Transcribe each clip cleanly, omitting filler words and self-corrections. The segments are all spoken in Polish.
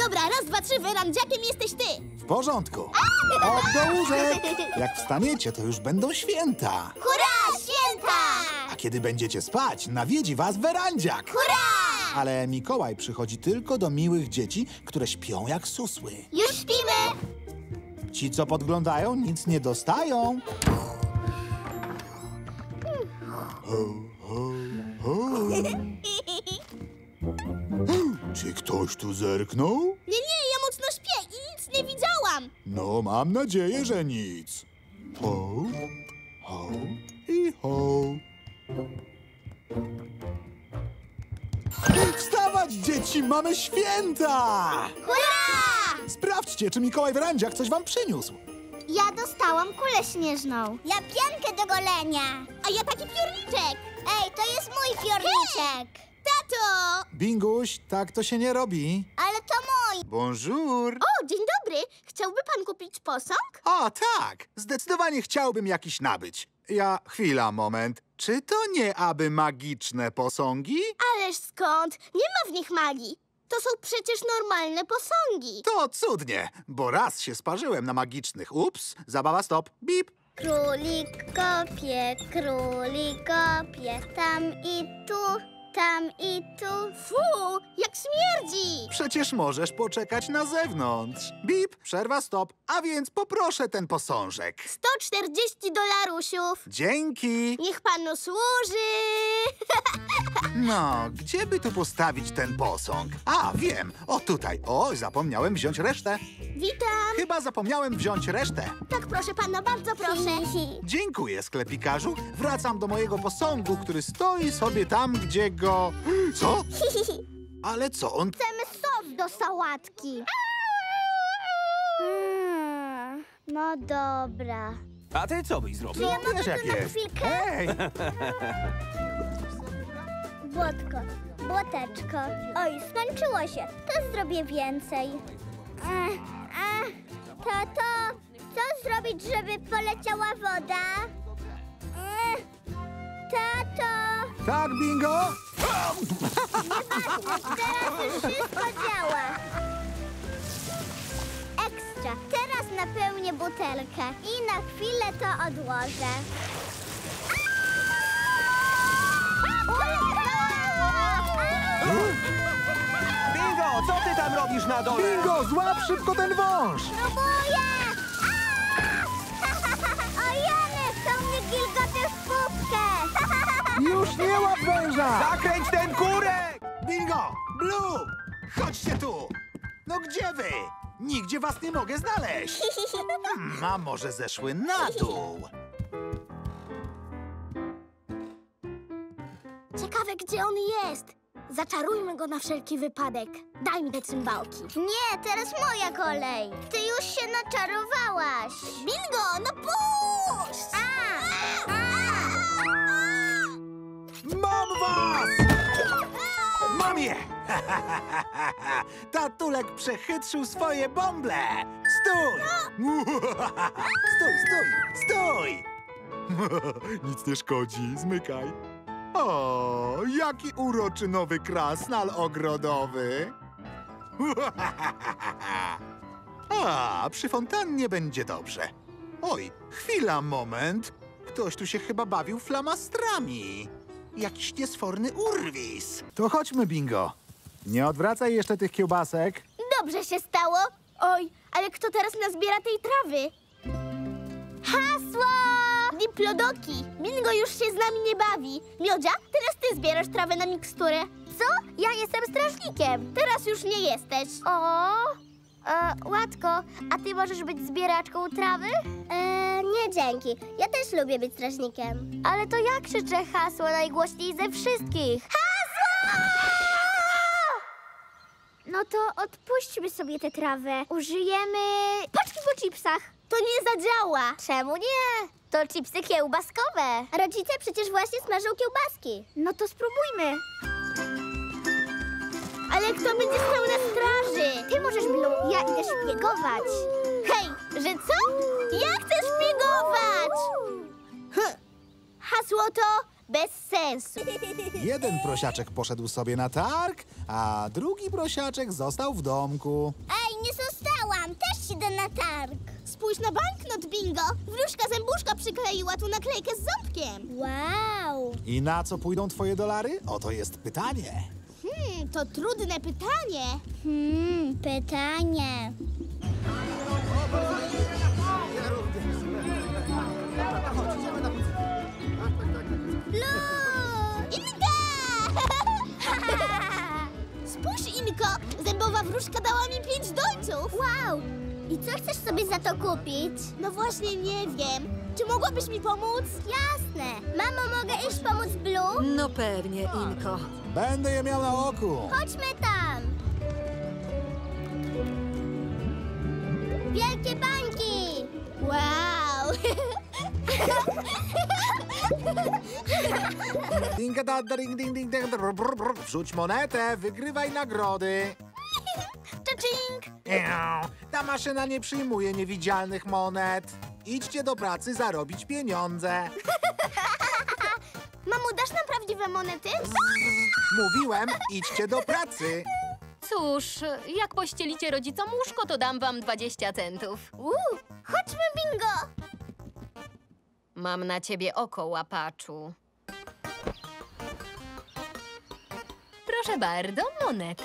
Dobra, raz, dwa, trzy, Werandziakiem jesteś ty. W porządku. Od do łóżek. Jak wstaniecie, to już będą święta. Hurra, święta! A kiedy będziecie spać, nawiedzi was Werandziak. Hurra! Ale Mikołaj przychodzi tylko do miłych dzieci, które śpią jak susły. Już śpimy! Ci, co podglądają, nic nie dostają. Czy ktoś tu zerknął? Nie, ja mocno śpię i nic nie widziałam. No, mam nadzieję, że nic. Ho, ho i ho. Wstawać, dzieci, mamy święta! Hurra! Sprawdźcie, czy Mikołaj Werandziak coś wam przyniósł. Ja dostałam kulę śnieżną. Ja piankę do golenia. A ja taki piórniczek. Ej, to jest mój piórniczek. Tato! Binguś, tak to się nie robi. Ale to mój. Bonjour. O, dzień dobry. Chciałby pan kupić posąg? O, tak. Zdecydowanie chciałbym jakiś nabyć. Chwila, moment. Czy to nie aby magiczne posągi? Ależ skąd? Nie ma w nich magii. To są przecież normalne posągi. To cudnie, bo raz się sparzyłem na magicznych. Ups, zabawa stop, bip. Królik kopie, tam i tu. Fu, jak śmierdzi! Przecież możesz poczekać na zewnątrz. Bip, przerwa stop, a więc poproszę ten posążek. $140. Dzięki. Niech panu służy. No, gdzie by tu postawić ten posąg? A, wiem, o tutaj. O, zapomniałem wziąć resztę. Witam. Chyba zapomniałem wziąć resztę. Tak, proszę pana, bardzo proszę. Dziękuję, sklepikarzu. Wracam do mojego posągu, który stoi sobie tam, gdzie go... Co? Ale co on... Chcemy sos do sałatki. No dobra. A ty co byś zrobił? Ja mogę Wiesz, jak tu na jest. chwilkę? Hej! Błotko, błoteczko. Oj, skończyło się. To zrobię więcej. Tato, co zrobić, żeby poleciała woda? Tato, Tak, bingo? teraz już wszystko działa. Ekstra. Teraz napełnię butelkę i na chwilę to odłożę. Bingo, co ty tam robisz na dole? Bingo, złap szybko ten wąż! Próbuję! O Jany, to mnie gilgoty w pupkę! Już nie łap węża! Zakręć ten kurek! Bingo! Blue! Chodźcie tu! No gdzie wy? Nigdzie was nie mogę znaleźć. A może zeszły na dół? Ciekawe, gdzie on jest. Zaczarujmy go na wszelki wypadek. Daj mi te cymbałki. Nie, teraz moja kolej. Ty już się naczarowałaś. Bingo, no puść! Mam was! Mam je! Tatulek przechytrzył swoje bąble! Stój! Stój! Nic nie szkodzi, zmykaj. O, jaki uroczy nowy krasnal ogrodowy! A, przy fontannie będzie dobrze. Oj, chwila, moment. Ktoś tu się chyba bawił flamastrami. Jakiś niesforny urwis. To chodźmy, Bingo. Nie odwracaj jeszcze tych kiełbasek. Dobrze się stało. Oj, ale kto teraz nazbiera tej trawy? Hasło! Diplodoki. Bingo już się z nami nie bawi. Miodzia, teraz ty zbierasz trawę na miksturę. Co? Ja jestem strażnikiem. Teraz już nie jesteś. Łatko, a ty możesz być zbieraczką trawy? Nie, dzięki. Ja też lubię być strażnikiem. Ale to ja krzyczę hasło najgłośniej ze wszystkich. Hasło! No to odpuśćmy sobie tę trawę. Użyjemy paczki po chipsach. To nie zadziała. Czemu nie? To chipsy kiełbaskowe. Rodzice przecież właśnie smażą kiełbaski. No to spróbujmy. Ale kto będzie stał na straży? Ty możesz, Blue. Ja idę szpiegować. Hej, że co? Ja chcę szpiegować! Hasło to Bez sensu. Jeden prosiaczek poszedł sobie na targ, a drugi prosiaczek został w domku. Ej, nie zostałam! Też idę na targ. Spójrz na banknot, Bingo! Wróżka zębuszka przykleiła tu naklejkę z ząbkiem. Wow! I na co pójdą twoje dolary? Oto jest pytanie. To trudne pytanie. Pytanie. Inka! Spójrz, Inko! Zębowa wróżka dała mi 5 dolców. Wow! I co chcesz sobie za to kupić? No właśnie nie wiem. Czy mogłabyś mi pomóc? Jasne. Mamo, mogę iść pomóc Blue? No pewnie, Inko. Będę je miał na oku. Chodźmy tam. Wielkie bańki! Wow! Ding, da, da, ding, ding, ding, ding, brr, brr, brr. Wrzuć monetę, wygrywaj nagrody. Cza-ching! Ta maszyna nie przyjmuje niewidzialnych monet. Idźcie do pracy zarobić pieniądze. Mamo, dasz nam prawdziwe monety? Mówiłem, idźcie do pracy. Cóż, jak pościelicie rodzicom łóżko, to dam wam 20 centów. Chodźmy, Bingo! Mam na ciebie oko, łapaczu. Proszę bardzo, moneta.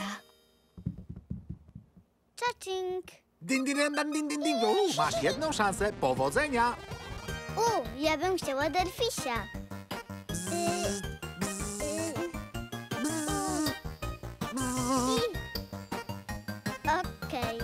Cza-ching! Ding, ding, ding, ding, ding, ding. Masz jedną szansę. Powodzenia. Ja bym chciała derfisia. Okej.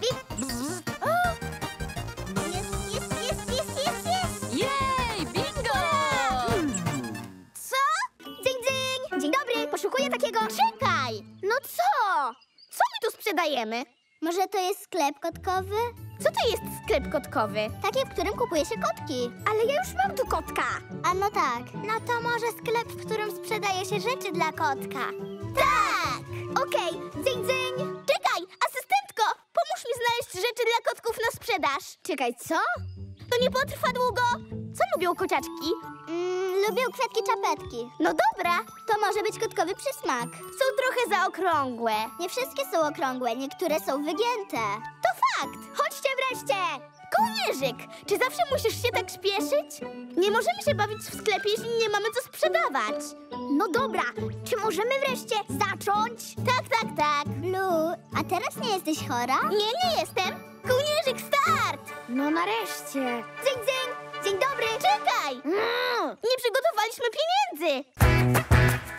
Jest! Jej, bingo! Co? Dzyń! Dzień dobry, poszukuję takiego... Czekaj! No co? Co my tu sprzedajemy? Może to jest sklep kotkowy? Co to jest sklep kotkowy? Taki, w którym kupuje się kotki. Ale ja już mam tu kotka. A no tak. No to może sklep, w którym sprzedaje się rzeczy dla kotka. Tak! Okej, dzyń! Czekaj, asystentko! Pomóż mi znaleźć rzeczy dla kotków na sprzedaż. Czekaj, co? To nie potrwa długo. Co lubią kociaczki? Lubią kwiatki czapetki. No dobra, to może być kotkowy przysmak. Są trochę zaokrągłe. Nie wszystkie są okrągłe, niektóre są wygięte. To fakt! Chodźcie wreszcie! Kołnierzyk, czy zawsze musisz się tak śpieszyć? Nie możemy się bawić w sklepie, jeśli nie mamy co sprzedawać. No dobra, czy możemy wreszcie zacząć? Tak. Blue, a teraz nie jesteś chora? Nie jestem. Kołnierzyk, start! No nareszcie. Dzień dobry! Czekaj! Nie przygotowaliśmy pieniędzy!